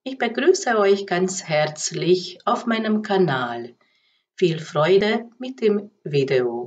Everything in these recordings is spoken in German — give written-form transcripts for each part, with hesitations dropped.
Ich begrüße euch ganz herzlich auf meinem Kanal. Viel Freude mit dem Video.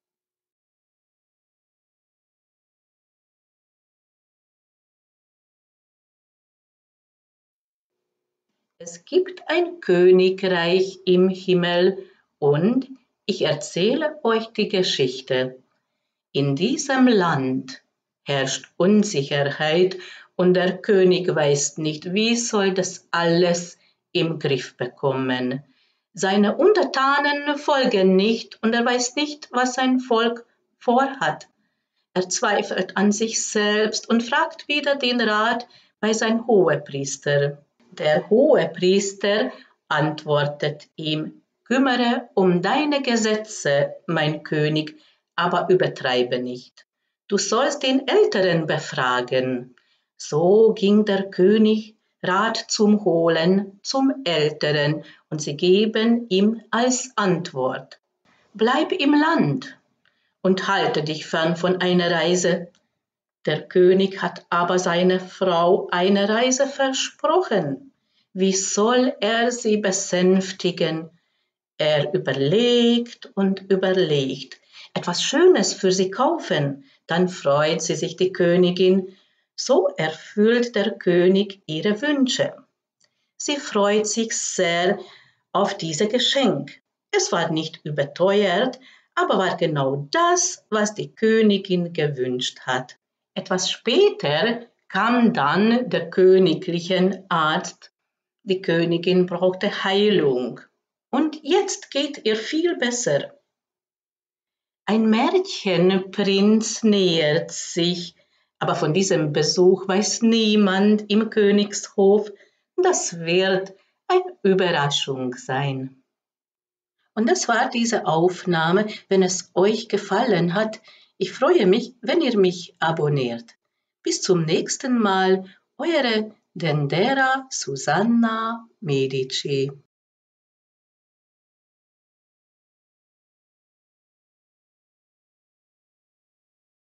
Es gibt ein Königreich im Himmel und ich erzähle euch die Geschichte. In diesem Land herrscht Unsicherheit und der König weiß nicht, wie soll das alles im Griff bekommen. Seine Untertanen folgen nicht und er weiß nicht, was sein Volk vorhat. Er zweifelt an sich selbst und fragt wieder den Rat bei seinem Hohepriester. Der Hohepriester antwortet ihm: Kümmere um deine Gesetze, mein König, aber übertreibe nicht. Du sollst den Älteren befragen. So ging der König Rat zum Holen, zum Älteren, und sie geben ihm als Antwort: Bleib im Land und halte dich fern von einer Reise. Der König hat aber seiner Frau eine Reise versprochen. Wie soll er sie besänftigen? Er überlegt und überlegt. Etwas Schönes für sie kaufen, dann freut sie sich die Königin. So erfüllt der König ihre Wünsche. Sie freut sich sehr auf dieses Geschenk. Es war nicht überteuert, aber war genau das, was die Königin gewünscht hat. Etwas später kam dann der königliche Arzt. Die Königin brauchte Heilung. Und jetzt geht ihr viel besser. Ein Märchenprinz nähert sich, aber von diesem Besuch weiß niemand im Königshof. Das wird eine Überraschung sein. Und das war diese Aufnahme. Wenn es euch gefallen hat, ich freue mich, wenn ihr mich abonniert. Bis zum nächsten Mal, eure Dendera Susanna Medici.